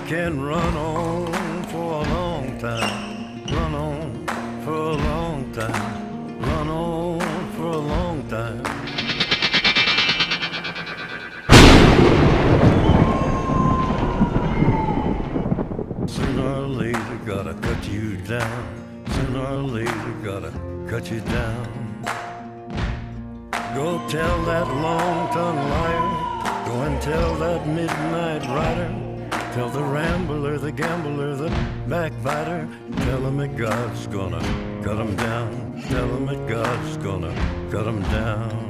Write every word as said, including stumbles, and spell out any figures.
can run on for a long time, run on for a long time, run on for a long time. Sooner or later, gotta cut you down. Sooner or later, gotta cut you down. Go tell that long-tongued liar. Go and tell that midnight rider. Tell the rambler, the gambler, the backbiter. Tell him that God's gonna cut him down. Tell him that God's gonna cut him down.